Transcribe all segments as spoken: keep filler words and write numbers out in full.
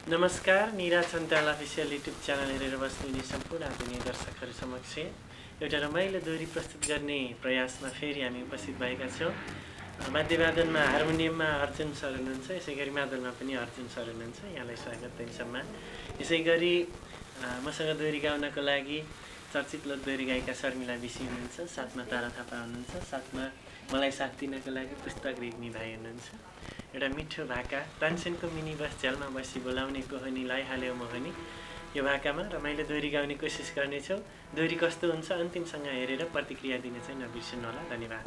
नमस्कार, Nira Santal official YouTube channel हेरेर बस्नुहुने सम्पूर्ण आदरणीय दर्शकहरू समक्ष एउटा रमाइलो दोहोरी प्रस्तुत गर्ने प्रयासमा फेरि हामी उपस्थित भएका छौँ। वाद्यवादनमा हार्मोनियममा अर्जुन सर हुनुहुन्छ, यसै गरी मादलमा पनि अर्जुन सर हुनुहुन्छ। यहाँलाई स्वागत दैन सम्मान। यसै गरी मसँग दोहोरी गाउनको लागि चर्चित लोक दोहोरी गायिका शर्मिला विशी हुनुहुन्छ, साथमा तारा थापा हुनुहुन्छ, साथमा मलाई साथ दिनको लागि पुस्तक रेग्मी भाइ हुनुहुन्छ। एउटा मिठो भाका तानसेनको मिनी बस झ्यालमा बसी बोलाउने कोहनीलाई हाल्यो मोहनी, यो भाकामा रमाइलो दोहोरी गाउने कोसिस गर्नेछौँ। दोहोरी कस्तो हुन्छ अन्तिमसँग हेरेर प्रतिक्रिया दिने चाहिँ नबिर्सनु होला। धन्यवाद।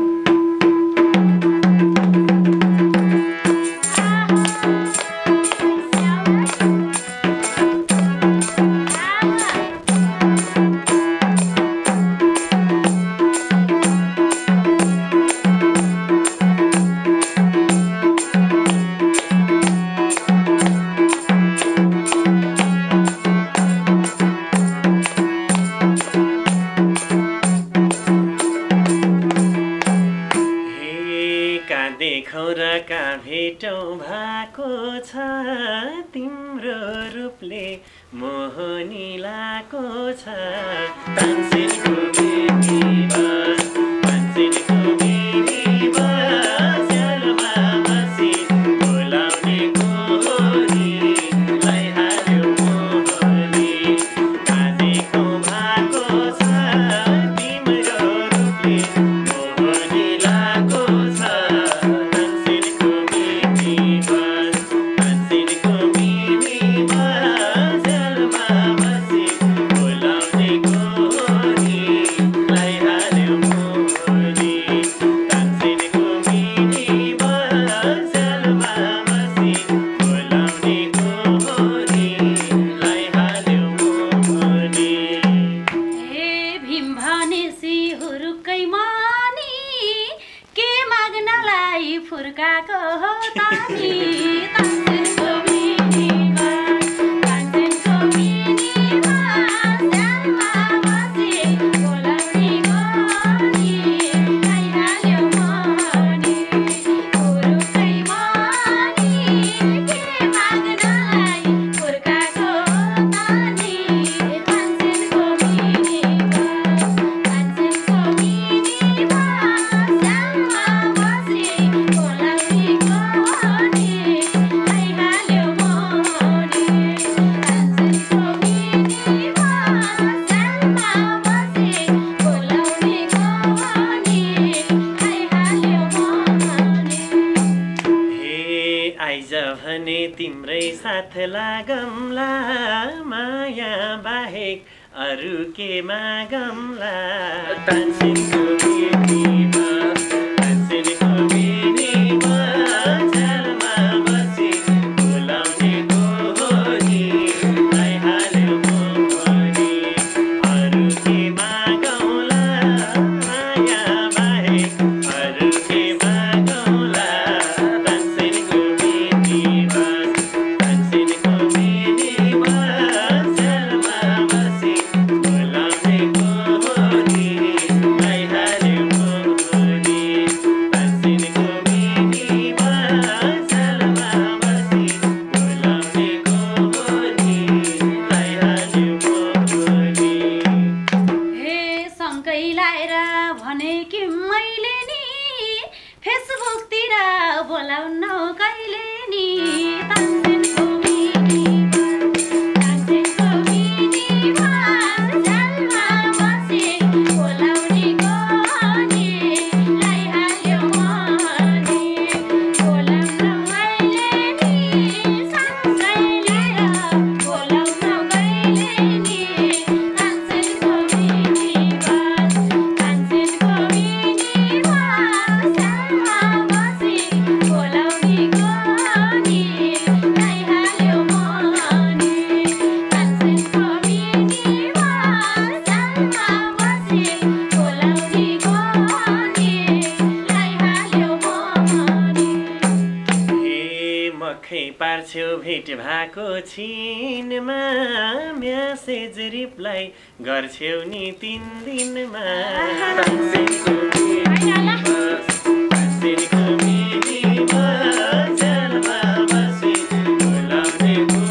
भेटौँ भएको छ तिम्रो रूपले मोहनी लाको छ तानसेनको मिनी बस तानसेनको मिनी बस झ्यालमा बसी बोलाउने कोहनीलाई हाल्यो मोहनी काँदेको भएको छ तिम्रो रूपले मोहनी लाको छ फुर्काको हो तानी तानसेनको मिनी बस तानसेनको मिनी बस झ्यालमा बसी बोलाउने कोहनीलाई हाल्यो मोहनी हुरुकै मनी के माग्नलाई फुर्काको तानी तानसेनको मिनी बस तानसेनको मिनी बस झ्यालमा बसी भने तिम्रै साथ लागमला माया बाहेक अरू के मागमला तानसेनको मिनी बस तानसेनको मिनी बस झ्यालमा बसी बोलाउने कोहनीलाई हाल्यो मोहनी अरू के मागौला माया बाहेक अरू के मागौला तानसेनको मिनी बस तानसेनको मिनी बस झ्यालमा बसी बोलाउने कोहनीलाई हाल्यो मोहनी तानसेनको मिनी बस झ्यालमा बसी बोलाउने कोहनीलाई हाल्यो मोहनी। हे सँगै लाएर भने कि मैले नि फेसबुकतिर बोलाउन कहिले नि तानसेनको मिनी बस तानसेनको मिनी बस झ्यालमा बसी बोलाउने कोहनीलाई हाल्यो मोहनी बोलाउन मैले नि सँगै लिएर बोलाउन कहिले नि तानसेनको मिनी बस तानसेनको मिनी बस झ्यालमा बसी बोलाउने कोहनीलाई हाल्यो मोहनी तानसेनको मिनी बस झ्यालमा बसी बोलाउने कोहनीलाई हाल्यो मोहनी। हे मखै पार्छौ भेट भएको छिनमा म्यासेज रिप्लाई गर्छौ नि तिन दिनमा तानसेनको मिनी बस तानसेनको मिनी बस झ्यालमा बसी बोलाउने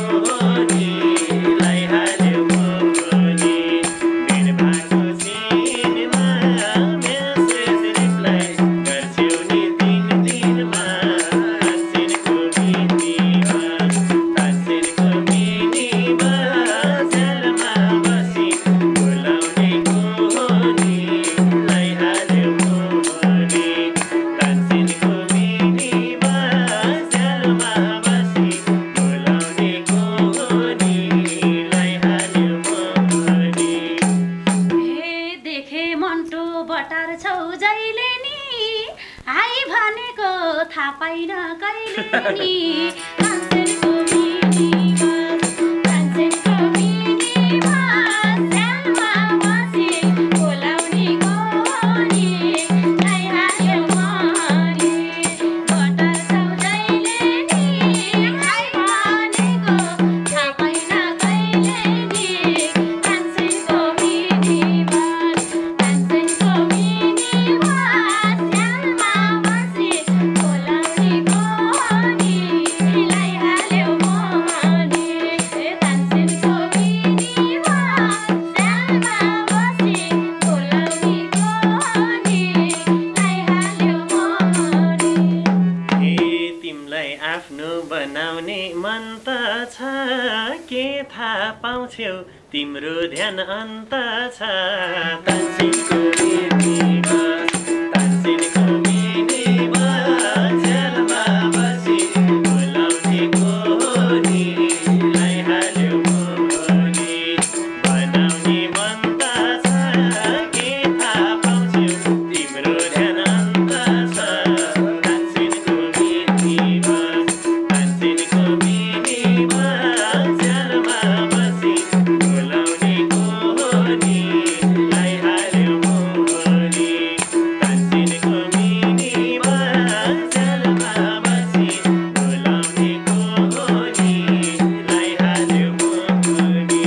थाहा पाइन कहिले नि तानसेनको मिनीमा तानसेनको मिनीमा स्यालमा बसी बोलाउने गोनी ल्याइहाल्यो मनी बटर सौजैले नि हाई भनेको थाहा पाइन कहिले नि तानसेनको मिनीमा तानसेनको मिनीमा स्यालमा बसी बोलाउने गोनी ल्याइहाल्यो मनी तानसेनको मिनीमा स्यालमा बसी बोलाउने गोनी ल्याइहाल्यो मनी ए तिमलाई आफ्नो बनाउने मन त छ के थाहा पाउँछौ तिम्रो ध्यान अन्त छ तानसेनको मिनीमा तानसेनको मिनीमा स्यालमा बसी बोलाउने गोनी ल्याइहाल्यो मनी बनाउने मन त छ के थाहा पाउँछौ तिम्रो ध्यान अन्त छ तानसेनको मिनीमा तानसेनको मिनीमा स्यालमा बसी बोलाउने गोनी ल्याइहाल्यो मनी तानसेनको मिनीमा स्यालमा बसी बोलाउने गोनी ल्याइहाल्यो मनी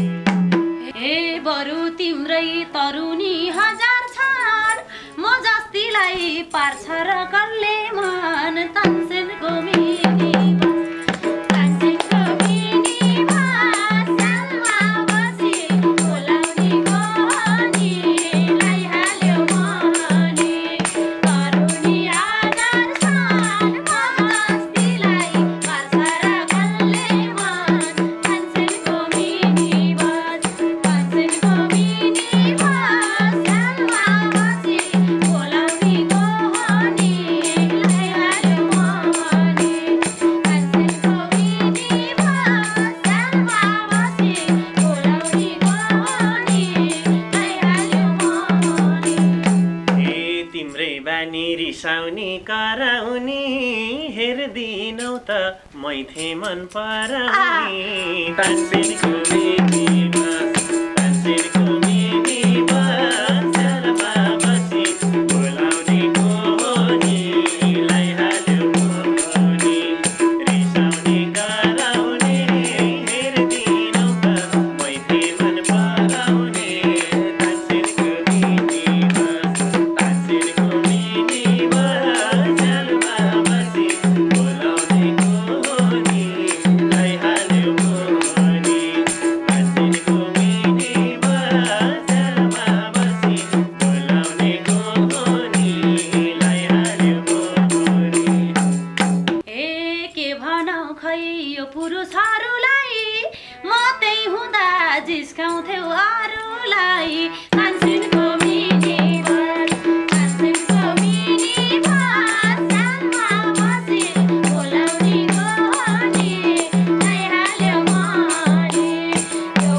ए बरु तिम्रै तरुनी हजार छन् म जस्तीलाई पार्छ र कसले मन तानसेनको मिनीमा तानसेनको मिनीमा स्यालमा बसी बोलाउने गोनी ल्याइहाल्यो मनी तरुनी हजार छन् म जस्तीलाई पार्छ र कसले मन तानसेनको मिनीमा तानसेनको मिनीमा स्यालमा बसी बोलाउने गोनी ल्याइहाल्यो मनी तानसेनको मिनीमा स्यालमा बसी बोलाउने गोनी ल्याइहाल्यो मनी ए तिम्रै बानी रिसाउने कराउने हेर्दिनौ त मैथे मन पराउने तानसेनको मिनीमा तानसेनको मिनीमा स्यालमा बसी बोलाउने गोनी ल्याइहाल्यो मनी रिसाउने कराउने हेर्दिनौ त मैथे मन पराउने तानसेनको मिनीमा तानसेनको मिनीमा स्यालमा बसी बोलाउने गोनी ल्याइहाल्यो मनी तानसेनको मिनीमा स्यालमा बसी बोलाउने गोनी ल्याइहाल्यो मनी ए के भनौ खै यो पुरुषहरूलाई म त्यही हुँदा जिस्काउँथ्यौ अरूलाई तानसेनको मिनीमा तानसेनको मिनीमा स्यालमा बसी बोलाउने गोनी ल्याइहाल्यो मनी यो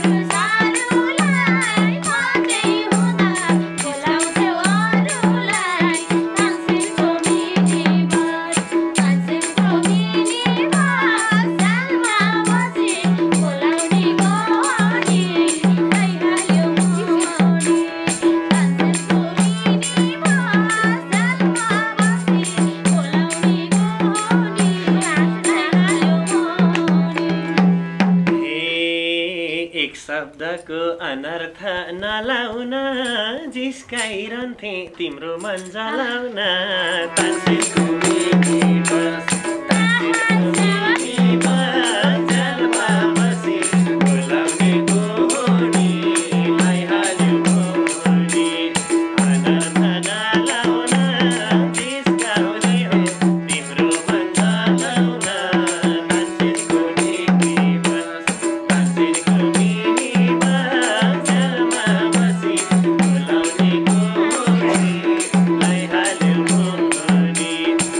पुरुषहरूलाई म त्यही हुँदा बोलाउँथ्यौ अरूलाई तानसेनको मिनीमा तानसेनको मिनीमा स्यालमा बसी बोलाउने गोनी ल्याइहाल्यो मनी तानसेनको मिनीमा स्यालमा बसी बोलाउने गोनी ल्याइहाल्यो मनी ए एक शब्दको अनर्थ नलाउन जिस्काइरहन्थे तिम्रो मन जलाउन तानसेनको मिनीमा तानसेनको मिनीमा स्यालमा बसी बोलाउने गोनी ल्याइहाल्यो मनी अनर्थ नलाउन जिस्काउने हो तिम्रो मन जलाउन तानसेनको मिनीमा तानसेनको मिनीमा स्यालमा बसी बोलाउने गोनी ल्याइहाल्यो मनी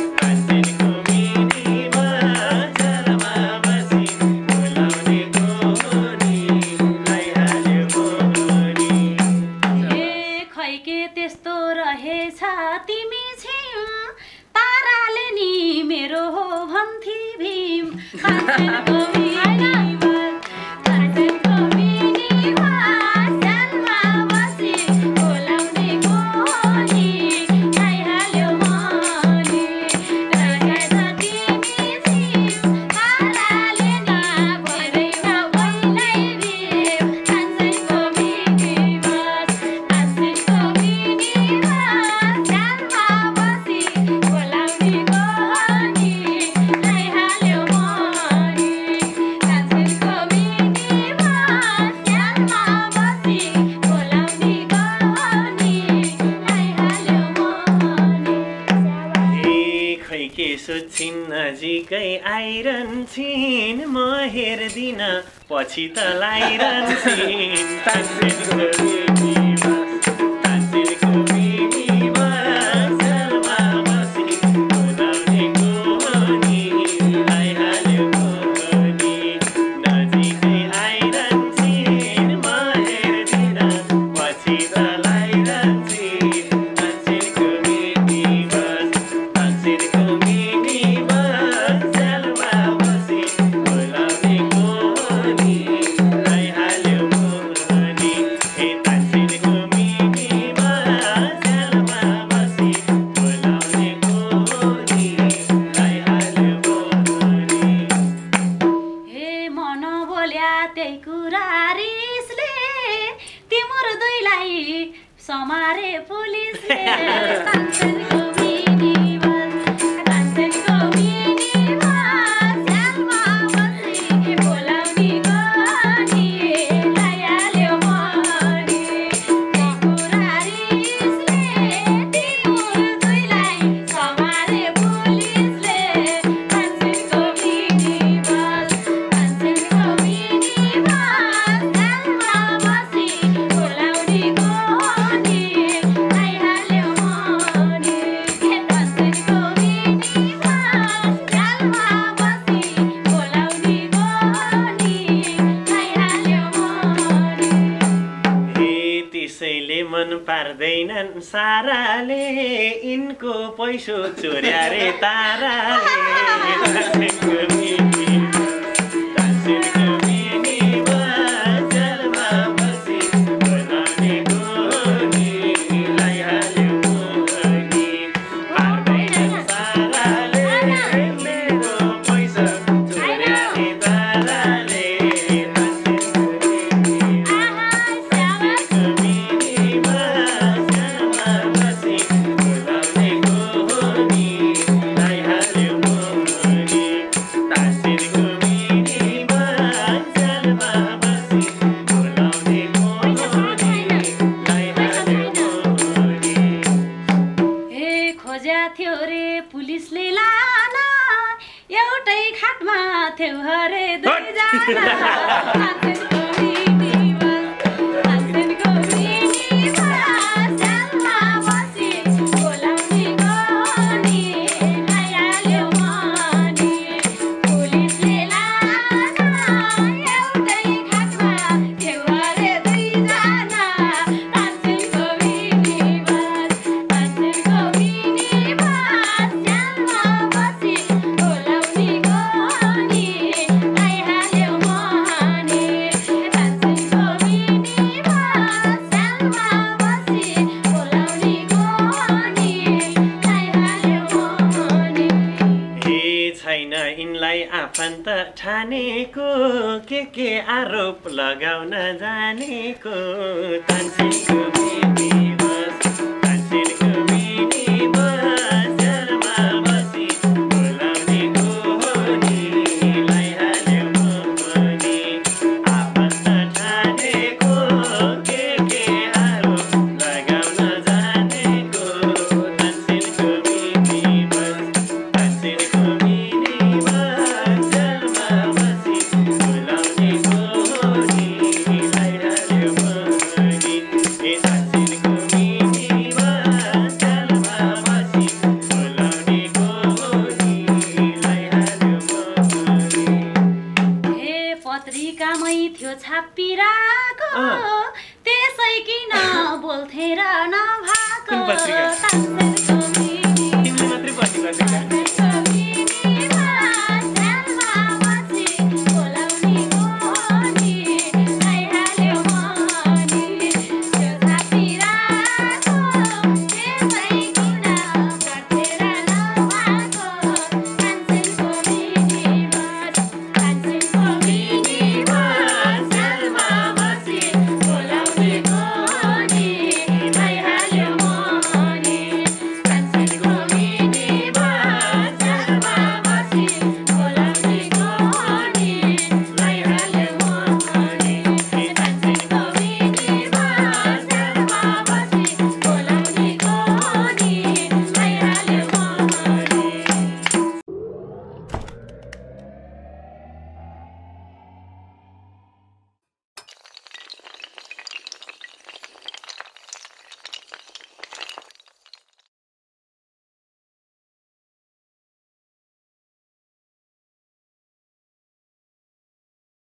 पन्थी भीम तानसेनको मिनिबस तानसेनको मिनिबस सालमा बसी बोलाउने कोनी आइहाल्यो मनी राजा तिमी सिम कालाले नि भरेमा पहिल्यै भीम तानसेनको मिनिबस तानसेनको मिनिबस सालमा बसी बोलाउने कोनी आइहाल्यो मनी तानसेनको मिनिबस सालमा बसी बोलाउने कोनी आइहाल्यो मनी ए खै के सोच्छिन् नजिकै आइरहन्छन् म हेर्दिन पछि त लाइरहन्छन् तानसेनको मिनिबस तानसेनको मिनिबस सालमा बसी बोलाउने कोनी आइहाल्यो कोनी नजिकै आइरहन्छन् म हेर्दिन पछि त लाइरहन्छन् तानसेनको मिनिबस तानसेनको मिनिबस सालमा बसी बोलाउने कोनी आइहाल्यो कोनी ए तानसेनको मिनिबस सालमा बसी बोलाउने कोनी आइहाल्यो कोनी हे मन बोल्या त्यही कुरा रिसले तिम्रो दुईलाई समारे पुलिसले तानसेनको मिनिबस तानसेनको मिनिबस सालमा बसी बोलाउने कोनी आइहाल्यो मनी त्यही कुरा रिसले तिम्रो दुईलाई समारे पुलिसले तानसेनको मिनिबस तानसेनको मिनिबस सालमा बसी बोलाउने कोनी आइहाल्यो मनी हे तानसेनको मिनिबस सालमा बसी बोलाउने कोनी आइहाल्यो मनी ए त्यसैले मन पार्दैनन् साराले यिनको पैसो चोर्या रे ताराले तानसेनको मिनिबस तानसेनको मिनिबस सालमा बसी बोलाउने कोनी आइहाल्यो कोनी पार्दैनन् साराले मेरो पैसा चोर्या रे ताराले तानसेनको मिनिबस तानसेनको मिनिबस सालमा बसी बोलाउने कोनी आइहाल्यो कोनी तानसेनको मिनिबस सालमा बसी बोलाउने कोनी आइहाल्यो कोनी ए खोज्या थियो रे पुलिसले लान एउटै खाटमा थियो हरे दुईजना तानसेनको मिनिबस तानसेनको मिनिबस सालमा बसी बोलाउने कोनी आइहाल्यो मनी पुलिसले लान एउटै खाटमा थियो हरे दुईजना तानसेनको मिनिबस तानसेनको मिनिबस सालमा बसी बोलाउने कोनी आइहाल्यो मनी तानसेनको मिनिबस सालमा बसी बोलाउने कोनी आइहाल्यो मनी ए छैन यिनलाई आफन्त ठानेको के के आरोप लगाउन जानेको तानसेनको मिनिबस